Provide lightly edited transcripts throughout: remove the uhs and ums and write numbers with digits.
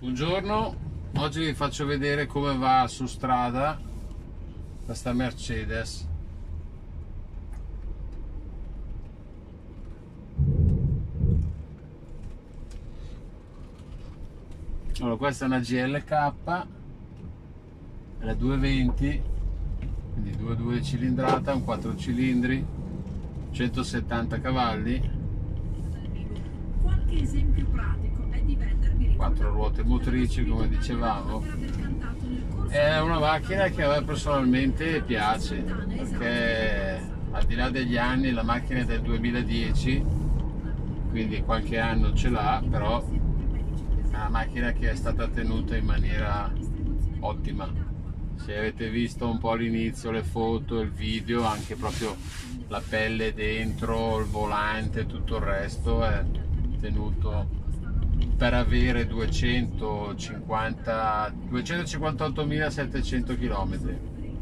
Buongiorno, oggi vi faccio vedere come va su strada questa Mercedes. Allora, questa è una GLK, è la 220, quindi 2.2 cilindrata, un 4 cilindri, 170 cavalli. Qualche esempio pratico è di vendervi 4 ruote motrici, come dicevamo. È una macchina che a me personalmente piace, perché al di là degli anni, la macchina è del 2010, quindi qualche anno ce l'ha, però è una macchina che è stata tenuta in maniera ottima. Se avete visto un po' all'inizio le foto, il video, anche proprio la pelle dentro, il volante, tutto il resto è tenuto per avere 258.700 km.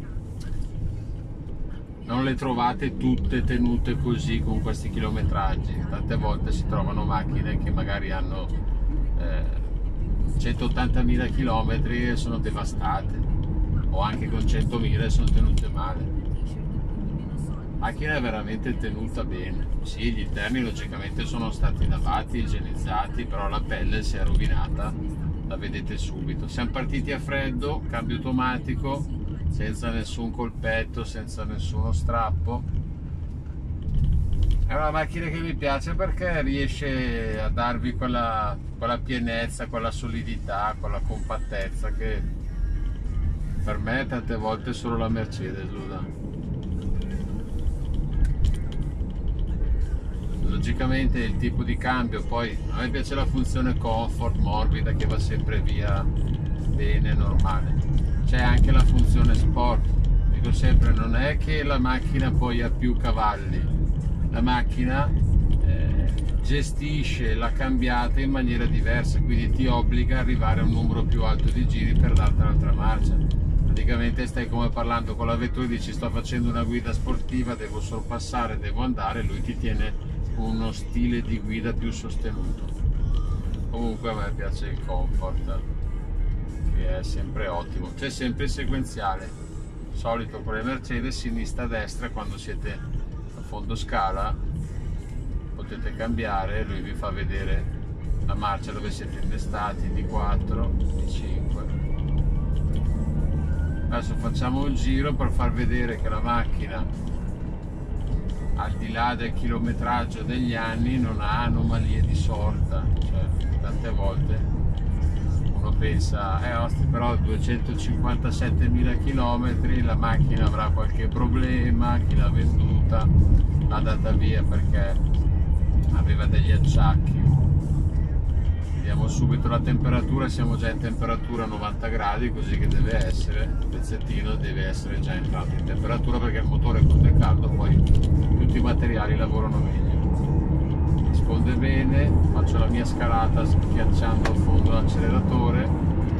Non le trovate tutte tenute così con questi chilometraggi. Tante volte si trovano macchine che magari hanno 180.000 km e sono devastate, o anche con 100.000 sono tenute male. La macchina è veramente tenuta bene. Sì, gli interni logicamente sono stati lavati, igienizzati, però la pelle si è rovinata, la vedete subito. Siamo partiti a freddo, cambio automatico, senza nessun colpetto, senza nessuno strappo. È una macchina che mi piace perché riesce a darvi quella pienezza, quella solidità, quella compattezza che per me tante volte solo la Mercedes lo dà. Logicamente il tipo di cambio, poi a me piace la funzione comfort morbida che va sempre via bene, normale. C'è anche la funzione sport, dico sempre, non è che la macchina poi ha più cavalli, la macchina gestisce la cambiata in maniera diversa, quindi ti obbliga ad arrivare a un numero più alto di giri per darti un'altra marcia. Praticamente stai come parlando con la vettura e dici: sto facendo una guida sportiva, devo sorpassare, devo andare, lui ti tiene uno stile di guida più sostenuto. Comunque a me piace il comfort, che è sempre ottimo. C'è sempre il sequenziale solito con le Mercedes, sinistra destra, quando siete a fondo scala potete cambiare, lui vi fa vedere la marcia dove siete innestati, di 4, di 5. Adesso facciamo un giro per far vedere che la macchina, al di là del chilometraggio degli anni, non ha anomalie di sorta. Cioè, tante volte uno pensa però 257.000 km, la macchina avrà qualche problema, chi l'ha venduta l'ha data via perché aveva degli acciacchi. Vediamo subito la temperatura, siamo già in temperatura 90 gradi, così che deve essere, il pezzettino deve essere già entrato in temperatura, perché il motore quando è caldo poi tutti i materiali lavorano meglio. Risponde bene, faccio la mia scalata schiacciando a fondo l'acceleratore,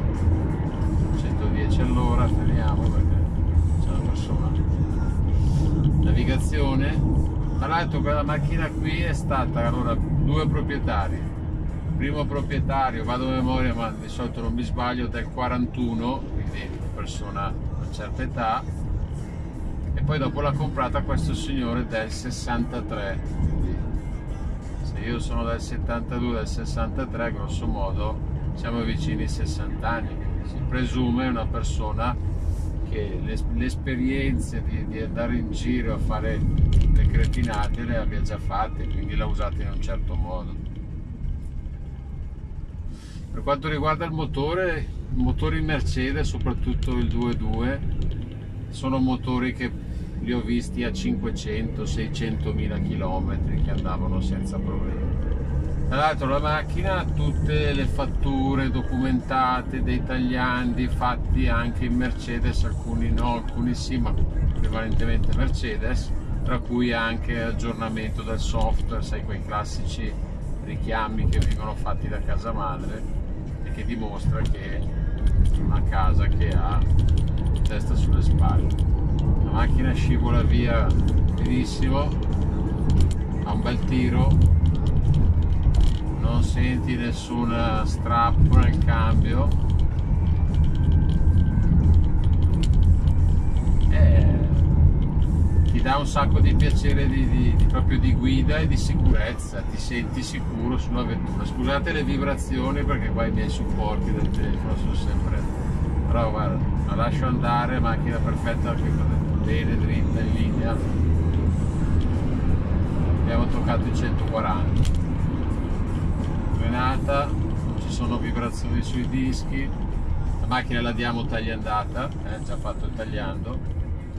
110 all'ora, fermiamo perché c'è una persona. Navigazione. Tra l'altro quella macchina qui è stata, allora, due proprietari. Primo proprietario, vado a memoria ma di solito non mi sbaglio, del 41, quindi una persona a una certa età, e poi dopo l'ha comprata questo signore del 63. Quindi se io sono del 72, del 63, grosso modo siamo vicini ai 60 anni, quindi si presume una persona che le esperienze di andare in giro a fare le cretinate le abbia già fatte, quindi l'ha usata in un certo modo. Per quanto riguarda il motore, i motori Mercedes, soprattutto il 2.2, sono motori che li ho visti a 500-600.000 km che andavano senza problemi. Tra l'altro la macchina ha tutte le fatture documentate dei tagliandi fatti anche in Mercedes, alcuni no, alcuni sì, ma prevalentemente Mercedes, tra cui anche aggiornamento del software, sai, quei classici richiami che vengono fatti da casa madre, e che dimostra che è una casa che ha testa sulle spalle. La macchina scivola via benissimo, ha un bel tiro, non senti nessun strappo nel cambio, ti dà un sacco di piacere proprio di guida e di sicurezza, ti senti sicuro sulla vettura. Scusate le vibrazioni perché qua i miei supporti del telefono sono sempre, però guarda, la lascio andare, macchina perfetta anche bene dritta in linea. Abbiamo toccato i 140, frenata, non ci sono vibrazioni sui dischi, la macchina la diamo tagliandata, già fatto il tagliando.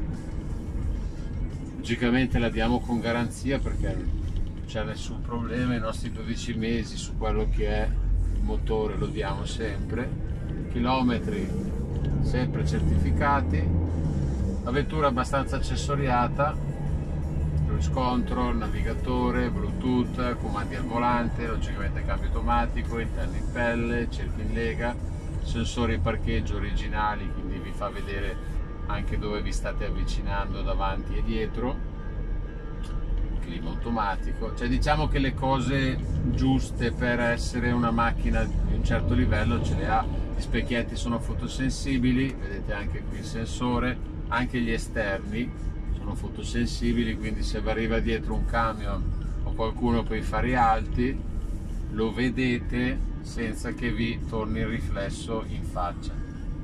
Logicamente la diamo con garanzia perché non c'è nessun problema, i nostri 12 mesi su quello che è il motore lo diamo sempre, chilometri sempre certificati, la vettura è abbastanza accessoriata, cruise control, navigatore, bluetooth, comandi al volante, logicamente cambio automatico, interno in pelle, cerchio in lega, sensori parcheggio originali, quindi vi fa vedere anche dove vi state avvicinando davanti e dietro, clima automatico, cioè diciamo che le cose giuste per essere una macchina di un certo livello ce le ha. Gli specchietti sono fotosensibili, vedete anche qui il sensore, anche gli esterni sono fotosensibili, quindi se vi arriva dietro un camion o qualcuno con i fari alti lo vedete senza che vi torni il riflesso in faccia.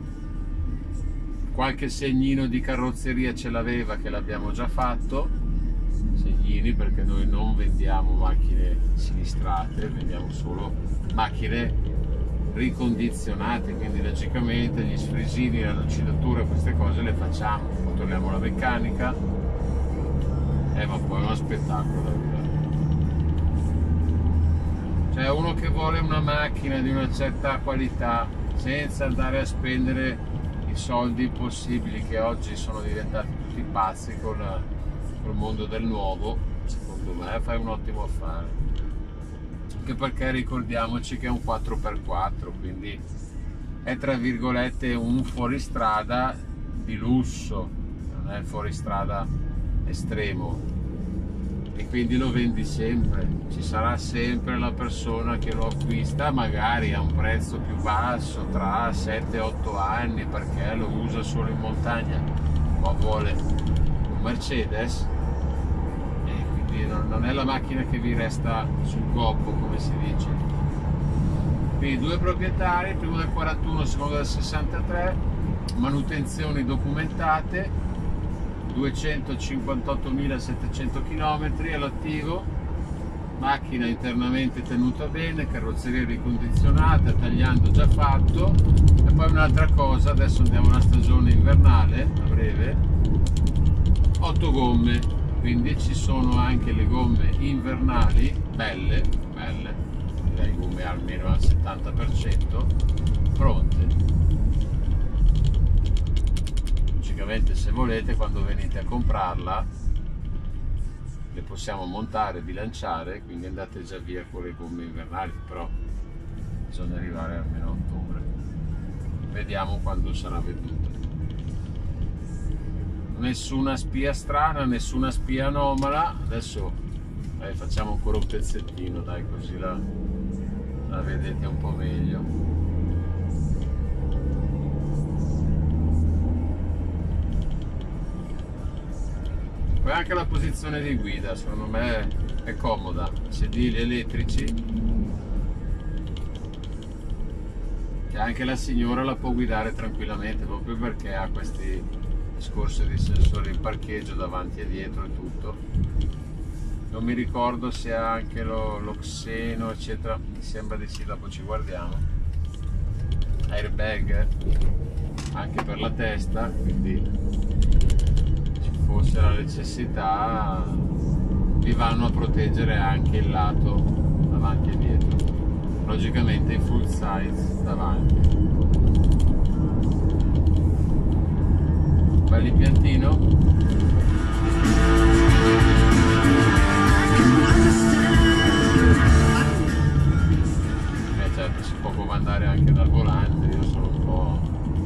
Qualche segnino di carrozzeria ce l'aveva, che l'abbiamo già fatto, segnini, perché noi non vendiamo macchine sinistrate, vendiamo solo macchine ricondizionate, quindi logicamente gli sfresini, la lucidatura, queste cose le facciamo, controlliamo la meccanica, ma poi è uno spettacolo da vedere. Cioè uno che vuole una macchina di una certa qualità senza andare a spendere soldi possibili, che oggi sono diventati tutti pazzi col mondo del nuovo, secondo me fai un ottimo affare, anche perché ricordiamoci che è un 4x4, quindi è tra virgolette un fuoristrada di lusso, non è il fuoristrada estremo, e quindi lo vendi sempre, ci sarà sempre la persona che lo acquista magari a un prezzo più basso tra 7-8 anni perché lo usa solo in montagna, ma vuole un Mercedes e quindi non è la macchina che vi resta sul gobbo, come si dice. Quindi due proprietari, il primo del 41, il secondo del 63, manutenzioni documentate, 258.700 km all'attivo, macchina internamente tenuta bene, carrozzeria ricondizionata, tagliando già fatto. E poi un'altra cosa, adesso andiamo una stagione invernale a breve, 8 gomme, quindi ci sono anche le gomme invernali belle, direi gomme almeno al 70% pronte. Se volete, quando venite a comprarla le possiamo montare, bilanciare, quindi andate già via con le gomme invernali, però bisogna arrivare almeno a ottobre, vediamo quando sarà venduta. Nessuna spia strana, nessuna spia anomala. Adesso facciamo ancora un pezzettino, dai, così la vedete un po' meglio. Poi anche la posizione di guida secondo me è comoda, sedili elettrici, che anche la signora la può guidare tranquillamente, proprio perché ha questi discorsi di sensori di parcheggio davanti e dietro e tutto. Non mi ricordo se ha anche lo xeno eccetera, mi sembra di sì, dopo ci guardiamo. Airbag anche per la testa, quindi fosse la necessità vi vanno a proteggere anche il lato davanti e dietro, logicamente i full size davanti. Belli piantino, certo si può comandare anche dal volante, io sono un po'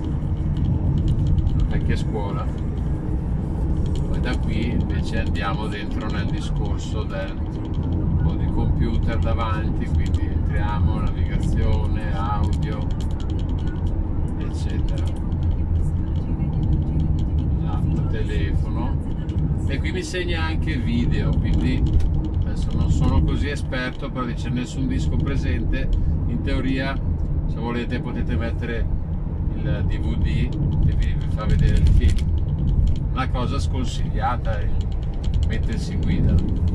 vecchia scuola. Da qui invece andiamo dentro nel discorso del po' di computer davanti, quindi entriamo, navigazione, audio, eccetera. Esatto, telefono. E qui mi segna anche video, quindi adesso non sono così esperto, però dice nessun disco presente. In teoria, se volete, potete mettere il DVD che vi fa vedere il film. Una cosa sconsigliata mentre si guida.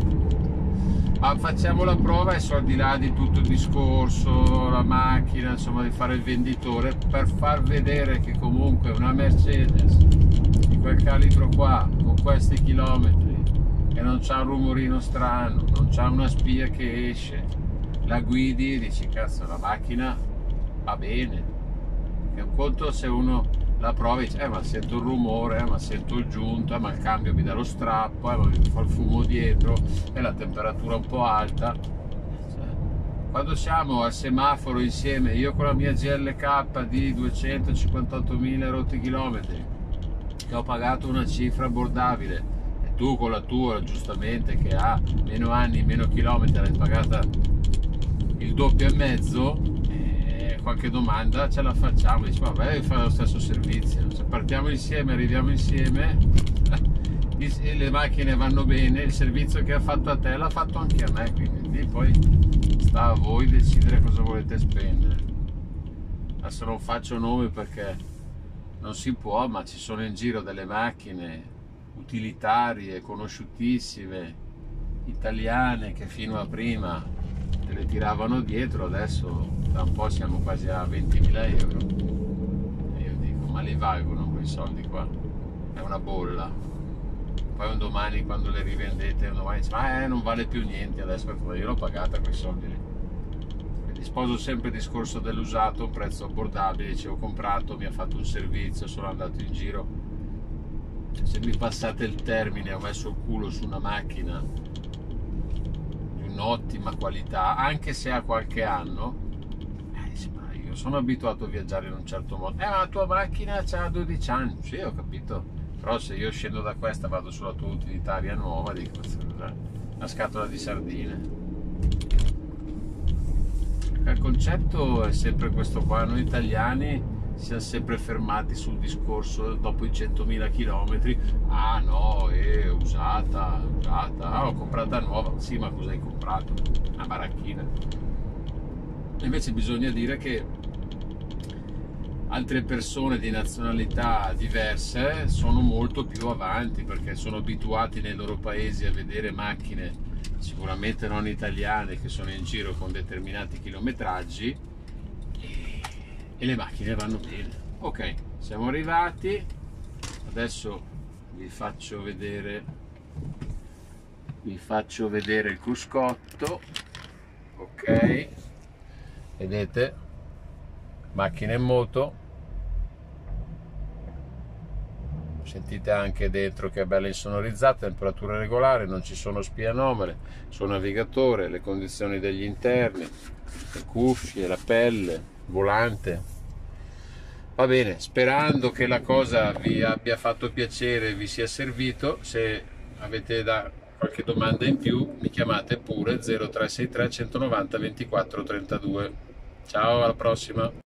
Ma facciamo la prova, adesso al di là di tutto il discorso, la macchina, insomma, di fare il venditore, per far vedere che comunque una Mercedes di quel calibro qua, con questi chilometri, che non c'ha un rumorino strano, non c'ha una spia che esce, la guidi e dici cazzo, la macchina va bene. È un conto se uno la prova e dice ma sento il rumore, ma sento il giunto, ma il cambio mi dà lo strappo, ma mi fa il fumo dietro, e la temperatura un po' alta. Quando siamo al semaforo insieme, io con la mia GLK di 258.000 rotti chilometri, che ho pagato una cifra abbordabile, e tu con la tua giustamente che ha meno anni, meno chilometri, l'hai pagata il doppio e mezzo, qualche domanda ce la facciamo, dici vabbè, fare lo stesso servizio, se partiamo insieme, arriviamo insieme, le macchine vanno bene, il servizio che ha fatto a te l'ha fatto anche a me, quindi poi sta a voi decidere cosa volete spendere. Adesso non faccio nomi perché non si può, ma ci sono in giro delle macchine utilitarie, conosciutissime, italiane, che fino a prima te le tiravano dietro, adesso da un po' siamo quasi a 20.000 euro. E io dico, ma li valgono quei soldi qua? È una bolla. Poi un domani quando le rivendete, un domani dice, ma non vale più niente adesso, io l'ho pagata quei soldi lì. Quindi sposo sempre il discorso dell'usato, un prezzo abbordabile, dicevo, ho comprato, mi ha fatto un servizio, sono andato in giro. Se mi passate il termine, ho messo il culo su una macchina di un'ottima qualità, anche se ha qualche anno, io sono abituato a viaggiare in un certo modo. Ma la tua macchina ha 12 anni, sì, ho capito, però se io scendo da questa, vado sulla tua utilitaria nuova, dico, una scatola di sardine. Il concetto è sempre questo qua, noi italiani siamo sempre fermati sul discorso dopo i 100.000 km, ah no, è usata, l'ho comprata nuova, sì, ma cosa hai comprato? Una baracchina. Invece bisogna dire che altre persone di nazionalità diverse sono molto più avanti, perché sono abituati nei loro paesi a vedere macchine sicuramente non italiane che sono in giro con determinati chilometraggi, e le macchine vanno bene. Ok, siamo arrivati, adesso vi faccio vedere il cruscotto. Ok, vedete, macchina in moto, sentite anche dentro che è bella insonorizzata, temperatura regolare, non ci sono spie anomale, suo navigatore, le condizioni degli interni, le cuffie, la pelle, il volante. Va bene, sperando che la cosa vi abbia fatto piacere e vi sia servito. Se avete qualche domanda in più mi chiamate pure, 0363 190 24 32. Ciao, alla prossima.